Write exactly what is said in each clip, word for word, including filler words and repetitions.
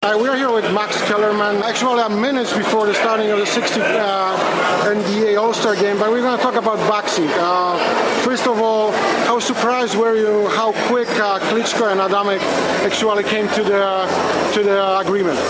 Hi, we're here with Max Kellerman. Actually, uh, minutes before the starting of the sixtieth uh, N B A All-Star game, but we're going to talk about boxing. Uh, first of all, how surprised were you how quick uh, Klitschko and Adamek actually came to the to the agreement?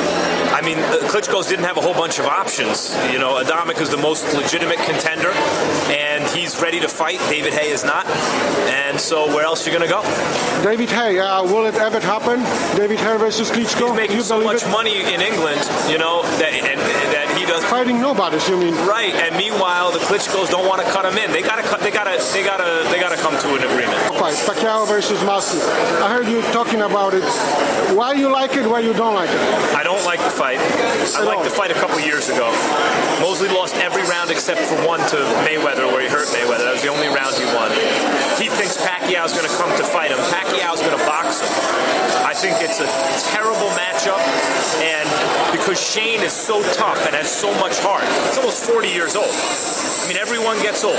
I mean, the Klitschko's didn't have a whole bunch of options. You know, Adamek is the most legitimate contender, and he's ready to fight. David Haye is not. And so where else are you going to go? David Haye, uh, will it ever happen? David Haye versus Klitschko? He's making you so much it? money in England, you know, that, and, that he does. Fighting nobody, you mean? Right, and meanwhile, the Klitschko's don't want to cut him in. They got to cut. They got to. They got to. They got to come to an agreement. Fight Pacquiao versus Mosley. I heard you talking about it. Why you like it? Why you don't like it? I don't like the fight. I liked the fight a couple years ago. Mosley lost every round except for one to Mayweather, where he hurt Mayweather. That was the only round he won. He thinks Pacquiao's going to come to fight him. Pacquiao's going to box him. I think it's a terrible matchup, and because Shane is so tough and has so much heart, he's almost forty years old. I mean, everyone gets old,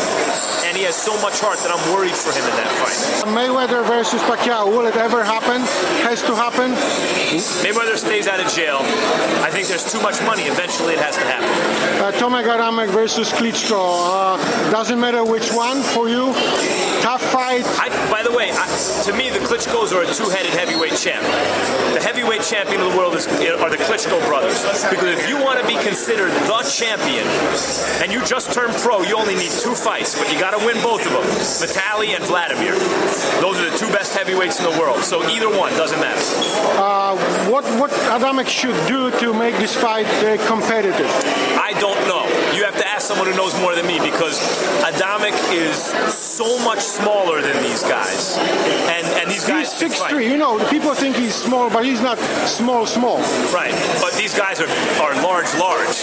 and he has so much heart that I'm worried for him in that fight. Mayweather versus Pacquiao, will it ever happen? Has to happen? Mayweather stays out of jail. I think there's too much money. Eventually, it has to happen. Uh, Tomek Adamek versus Klitschko. Uh, doesn't matter which one for you. Tough fight. I, by the way, I, to me, the Klitschkos are a two-headed heavyweight champ. The heavyweight champion of the world is, are the Klitschko brothers. Because if you want to be considered the champion, and you just turned pro, you only need two fights, but you got to win both of them. Vitaly and Vladimir. Those are the two best heavyweights in the world. So either one doesn't matter. Uh, what what Adamek should do to make this fight uh, competitive? I don't know. You have to ask someone who knows more than me, because Adamek is so much smaller than these guys, and and these guys. He's six three. You know, people think he's small, but he's not small, small. Right. But these guys are are large, large,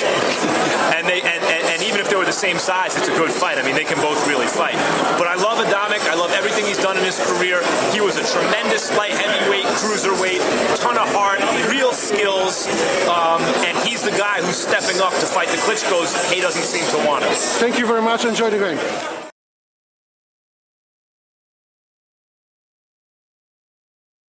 and they and, and, and even if they were the same size, it's a good fight. I mean, they can both really fight. But I love Adamek. I love everything he's done in his career. He was a tremendous light heavyweight, cruiserweight, ton of heart, real skills, um, and he's the guy who's stepping up to fight the Klitschkos. He doesn't seem to want it. Thank you very much. Enjoy the game.